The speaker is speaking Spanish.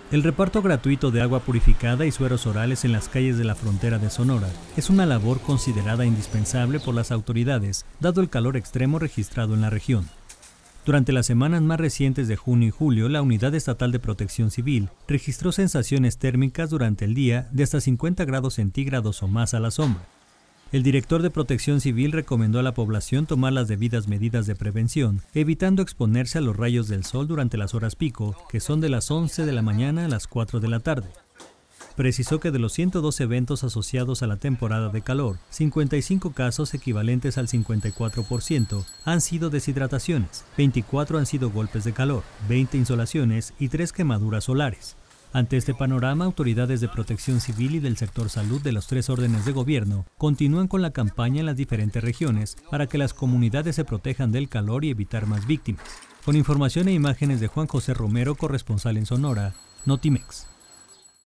El reparto gratuito de agua purificada y sueros orales en las calles de la frontera de Sonora es una labor considerada indispensable por las autoridades, dado el calor extremo registrado en la región. Durante las semanas más recientes de junio y julio, la Unidad Estatal de Protección Civil registró sensaciones térmicas durante el día de hasta 50 grados centígrados o más a la sombra. El director de Protección Civil recomendó a la población tomar las debidas medidas de prevención, evitando exponerse a los rayos del sol durante las horas pico, que son de las 11 de la mañana a las 4 de la tarde. Precisó que de los 102 eventos asociados a la temporada de calor, 55 casos equivalentes al 54% han sido deshidrataciones, 24 han sido golpes de calor, 20 insolaciones y 3 quemaduras solares. Ante este panorama, autoridades de protección civil y del sector salud de los 3 órdenes de gobierno continúan con la campaña en las diferentes regiones para que las comunidades se protejan del calor y evitar más víctimas. Con información e imágenes de Juan José Romero, corresponsal en Sonora, Notimex.